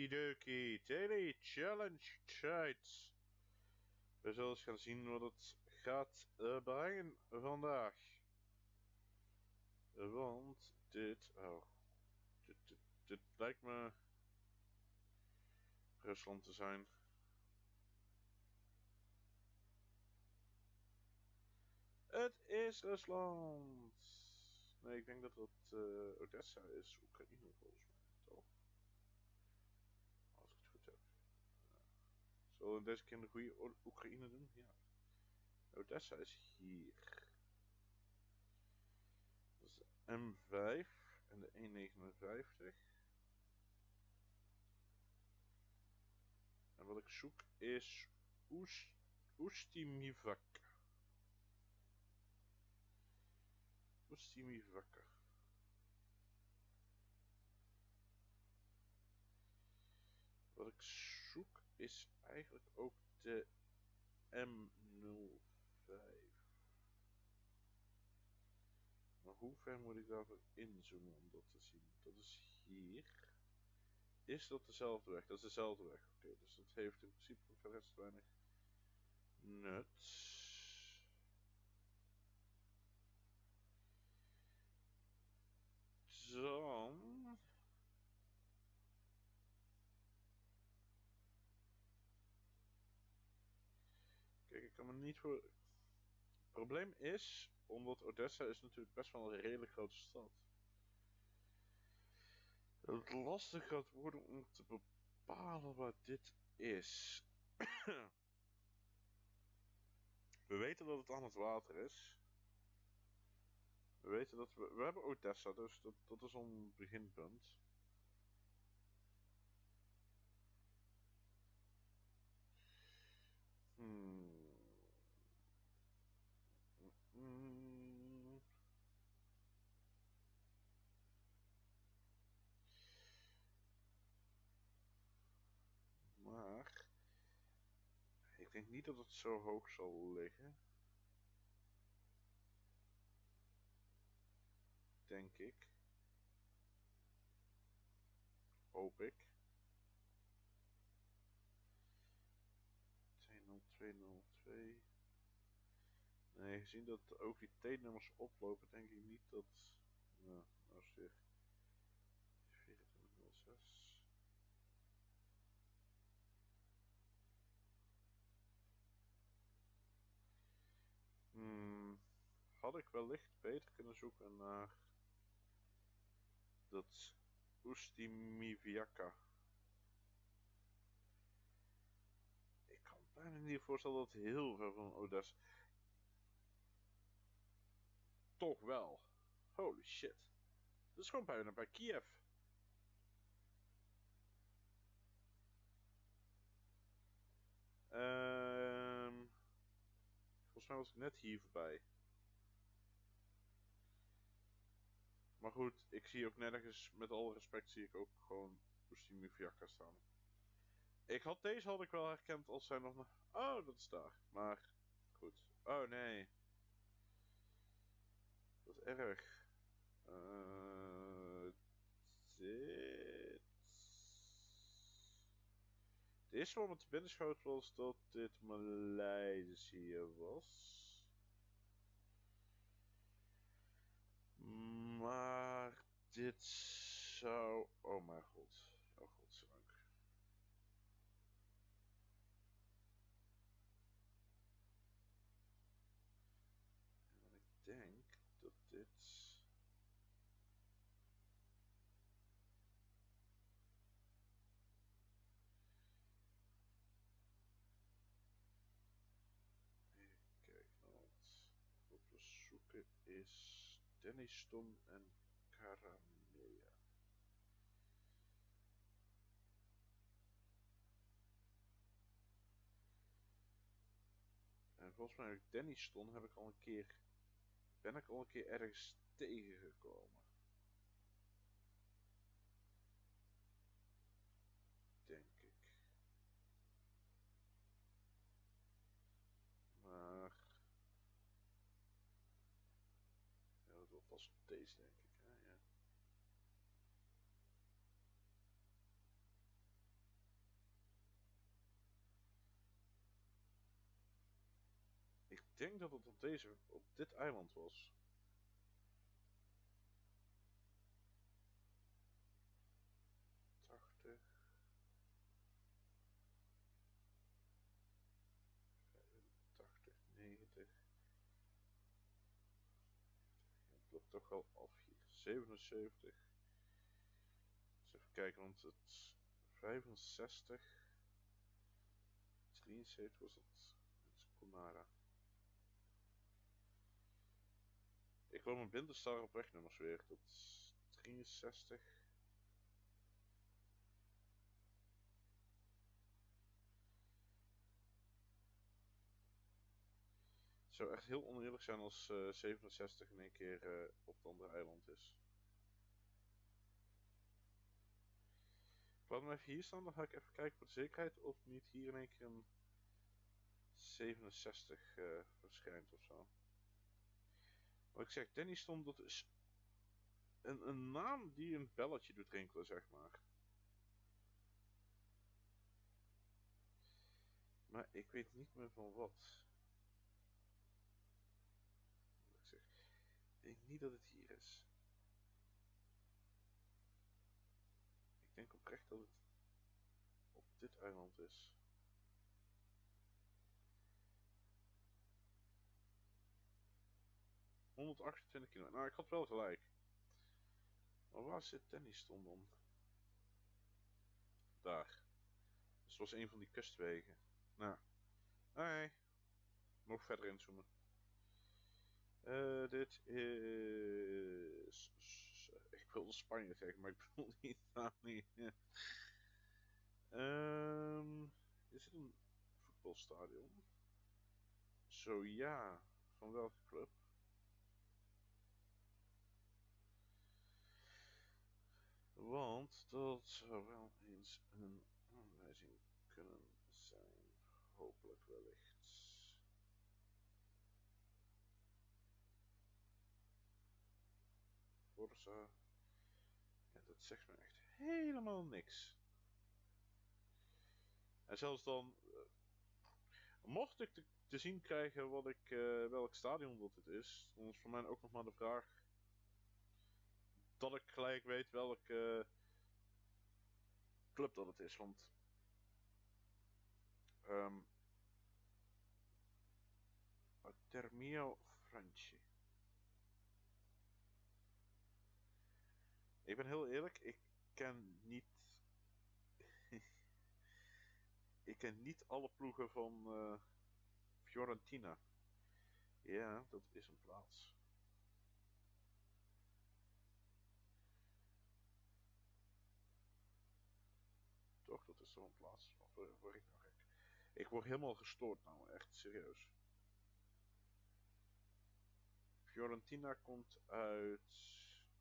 Okidoki, Daily Challenge Tijd. We zullen eens gaan zien wat het gaat brengen vandaag. Want dit lijkt me Rusland te zijn. Het is Rusland! Nee, ik denk dat het Odessa is, Oekraïne volgens mij, toch? Als ik het goed heb. Zullen we deze keer de goede Oekraïne doen? Ja. Odessa is hier. Dat is de M5 en de E59. En wat ik zoek is Oestimivaka. Oestimivaka. Wat ik zoek is eigenlijk ook de M05. Maar hoe ver moet ik daarvoor inzoomen om dat te zien? Dat is hier. Is dat dezelfde weg? Dat is dezelfde weg. Oké, dus dat heeft in principe voor de rest weinig nut. Dan... Kijk, ik kan me niet voor... Het probleem is, omdat Odessa is natuurlijk best wel een redelijk grote stad. Het lastig gaat worden om te bepalen wat dit is. We weten dat het aan het water is. We weten dat we hebben Odessa, dus dat is een beginpunt. Maar ik denk niet dat het zo hoog zal liggen. Denk ik. Hoop ik. 20202. Nee, gezien dat ook die T-nummers oplopen, denk ik niet dat... Nou is het weer 2406. Had ik wellicht beter kunnen zoeken naar dat Oestimiviaka. Ik kan me bijna niet voorstellen dat het heel ver van Odessa... Toch wel. Holy shit. Dat is gewoon bijna bij Kiev. Volgens mij was ik net hier voorbij. Maar goed, ik zie ook nergens, met alle respect, zie ik ook gewoon Oestimiviaka staan. Deze had ik wel herkend als zij nog... Oh, dat is daar. Maar, goed. Oh, nee. Dat is erg. Dit... De eerste wat me te binnen schoot was dat dit Maleisië was. Maar dit zou... Oh mijn god. Oh godzijdank. En ik denk dat dit... Even kijken, wat we zoeken is Denniston en Karamea. En volgens mij Denniston heb ik al een keer... Ben ik al een keer ergens tegengekomen. Denk ik. Maar... Ja, dat wordt vast deze, denk ik. Hè? Ja. denk dat het op dit eiland was. ...80... 85, 90... Het loopt toch wel af hier. 77... Dus even kijken, want het... 65... 73 was het... Dat is Conara. Ik wil mijn blinderstar op wegnummers weer. Tot 63... Het zou echt heel oneerlijk zijn als 67 in één keer op het andere eiland is. Ik laat hem even hier staan, dan ga ik even kijken voor de zekerheid of niet hier in één keer een 67 verschijnt ofzo. Wat ik zeg, Danny Storm, dat is een naam die een belletje doet rinkelen, zeg maar. Maar ik weet niet meer van wat. Wat ik zeg, ik denk niet dat het hier is. Ik denk oprecht dat het op dit eiland is. ...128 kilometer. Nou, ik had wel gelijk. Maar waar zit Danny Storm dan? Daar. Dus het was een van die kustwegen. Nou. Nee. Nog verder inzoomen. Dit is... Ik wilde Spanje zeggen, maar ik bedoel Italië. Is het een voetbalstadion? Zo ja. Van welke club? Want dat zou wel eens een aanwijzing kunnen zijn. Hopelijk wellicht. Forza. Ja, dat zegt me echt helemaal niks. En zelfs dan... mocht ik te zien krijgen wat welk stadion dat het is, dan is voor mij ook nog maar de vraag... dat ik gelijk weet welke club dat het is, want... Termio Franchi. Ik ben heel eerlijk, ik ken niet... ik ken niet alle ploegen van Fiorentina. Ja, dat is een plaats. Toch, dat is toch een plaats. Of word ik nou gek? Ik word helemaal gestoord nou, echt serieus. Fiorentina komt uit...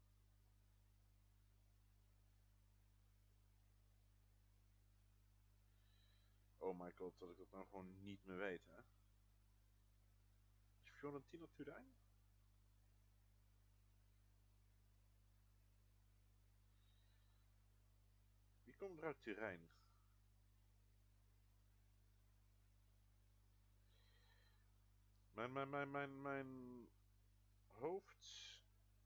Oh my god, dat ik dat nou gewoon niet meer weet, hè. Is Fiorentina Turijn? Wie komt er uit Turijn? Mijn hoofd...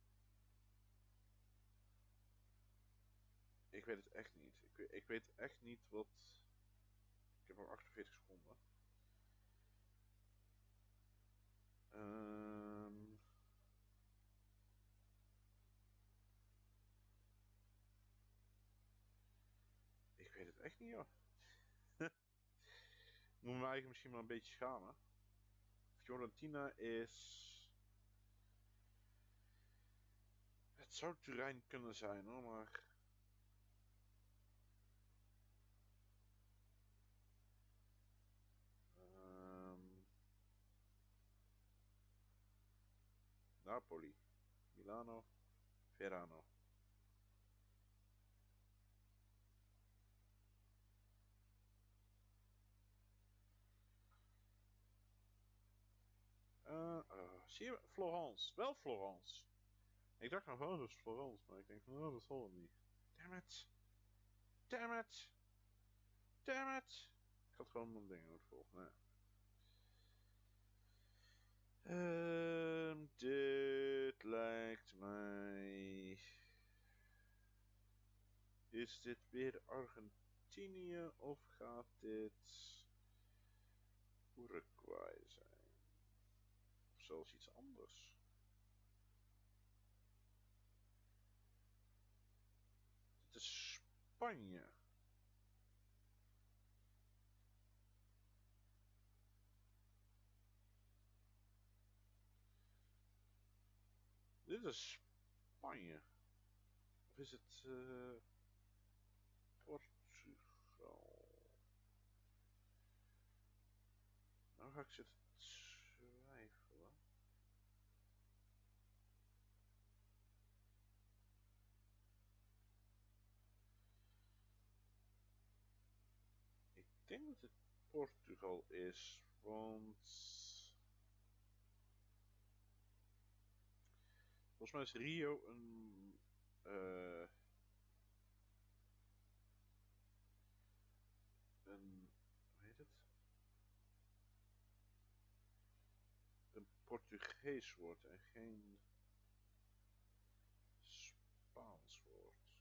Ik weet het echt niet. Ik weet echt niet wat... Ik heb nog 48 seconden. Ik weet het echt niet, joh. Ik moet me eigen misschien maar een beetje schamen. Fiorentina is... Het zou Turijn kunnen zijn, hoor, maar... Napoli, Milano, Verano. Zie je, Florence. Wel Florence. Ik dacht nog gewoon dat is Florence, maar ik denk, nou, dat zal het niet. Damn it. Damn it. Damn it. Ik had gewoon mijn dingen moeten volgen. Nee. Dit lijkt mij... Is dit weer Argentinië of gaat dit Uruguay zijn? Of zelfs iets anders? Dit is Spanje. Dit is Spanje. Of is het Portugal? Nou ga ik zitten twijfelen. Ik denk dat het Portugal is, want volgens mij is Rio een hoe heet het? Een Portugees woord en geen Spaans woord.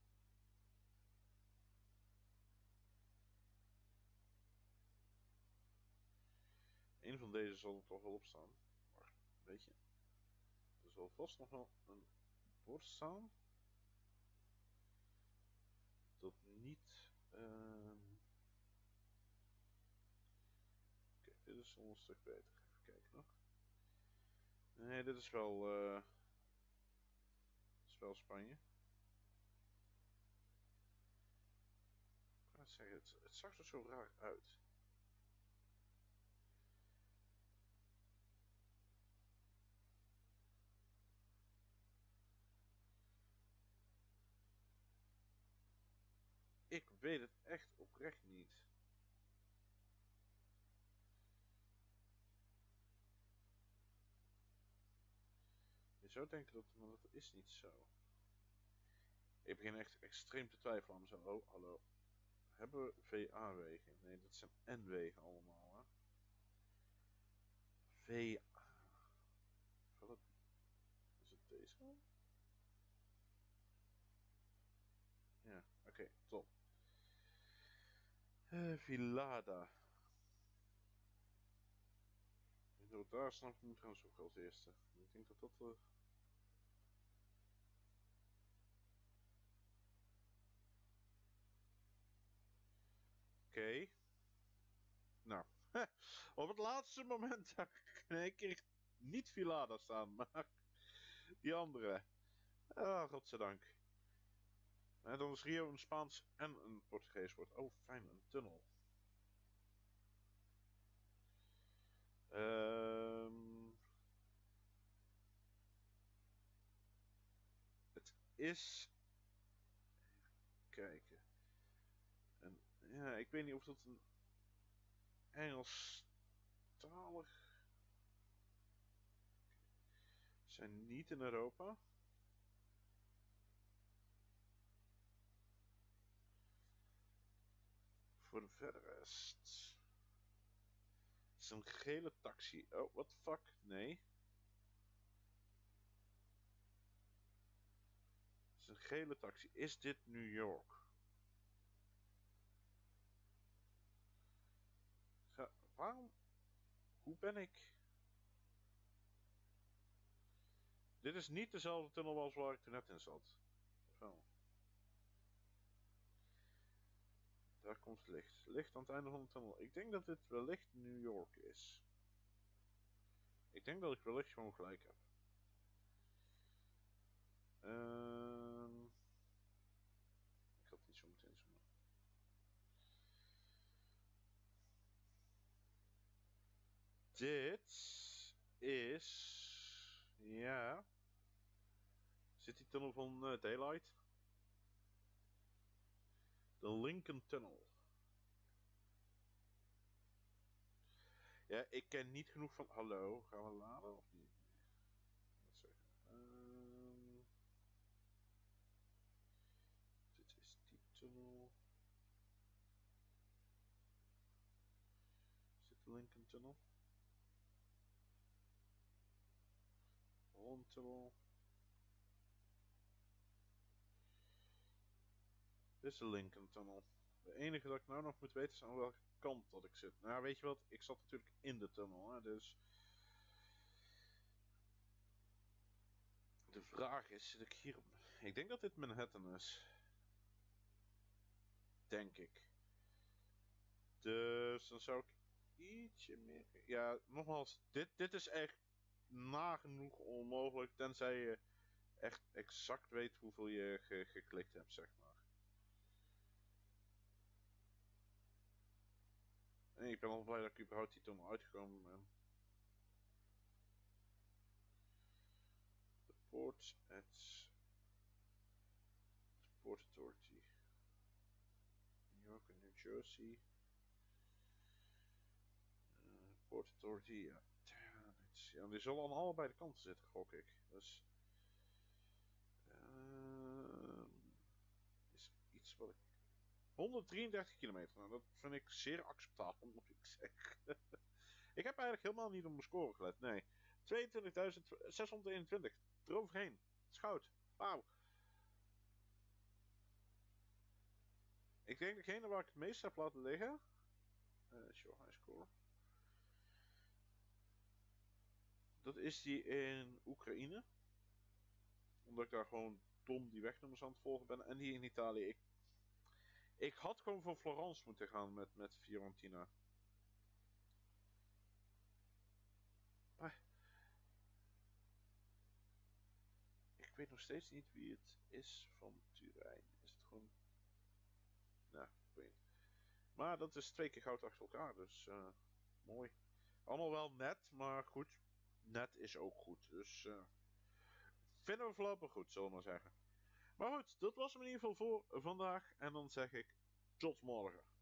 Een van deze zal er toch wel op staan. Maar weet je, er zal vast nog wel een woord staan dat niet. Kijk, dit is al een stuk beter. Even kijken nog. Nee, dit is wel Spanje. Ik kan het zeggen, het zag er zo raar uit. Ik weet het echt oprecht niet. Je zou denken dat, maar dat is niet zo. Ik begin echt extreem te twijfelen aan mezelf. Oh, hallo. Hebben we VA-wegen? Nee, dat zijn N-wegen allemaal, hè. VA. Is het deze? Ja, oké, top. Villada. Ik denk dat daar snap ik moet gaan zoeken als eerste. Ik denk dat dat... Oké. Nou, op het laatste moment zag ik in één keer niet Villada staan, maar die andere. Ah, godzijdank. En dan is Rio een Spaans en een Portugees woord. Oh, fijn, een tunnel. Het is... Even kijken. En, ja, ik weet niet of dat een Engelstalig... Zijn niet in Europa. Voor de verder rest... Het is een gele taxi. Oh, what the fuck? Nee. Het is een gele taxi. Is dit New York? Waarom? Hoe ben ik? Dit is niet dezelfde tunnel als waar ik toen net in zat. Of wel? Daar komt licht. Licht aan het einde van de tunnel. Ik denk dat dit wellicht New York is. Ik denk dat ik wellicht gewoon gelijk heb. Ik had niet zo meteen zoomen. Dit is... Ja... Zit die tunnel van Daylight? De Lincoln Tunnel. Ja, ik ken niet genoeg van... Hallo, gaan we laden of niet? Wat zeggen? Dit is die tunnel. Is dit de Lincoln Tunnel? Lincoln Tunnel. Dit is de Lincoln Tunnel. De enige dat ik nou nog moet weten is aan welke kant dat ik zit. Nou, weet je wat? Ik zat natuurlijk in de tunnel, hè, dus... De vraag is, zit ik hier... Ik denk dat dit Manhattan is. Denk ik. Dus dan zou ik ietsje meer... Ja, nogmaals, dit is echt nagenoeg onmogelijk, tenzij je echt exact weet hoeveel je geklikt hebt, zeg maar. En ik ben al blij dat ik überhaupt die tunnel uitgekomen ben. The Port Authority. New York en New Jersey. Port Authority, ja. Ja, die zullen aan allebei de kanten zitten, gok ik. Dus... is iets wat ik... 133 kilometer, nou, dat vind ik zeer acceptabel, moet ik zeggen. Ik heb eigenlijk helemaal niet op mijn score gelet, nee. 22.621, eroverheen. Schout, wauw. Ik denk degene waar ik het meest heb laten liggen... show high score. Dat is die in Oekraïne. Omdat ik daar gewoon dom die wegnummers aan het volgen ben. En die in Italië. Ik had gewoon voor Florence moeten gaan met Fiorentina. Maar... Ik weet nog steeds niet wie het is van Turijn. Is het gewoon... Nou, ik weet niet. Maar dat is 2 keer goud achter elkaar, dus mooi. Allemaal wel net, maar goed. Net is ook goed, dus vinden we voorlopig goed, zullen we maar zeggen. Maar goed, dat was hem in ieder geval voor vandaag. En dan zeg ik tot morgen.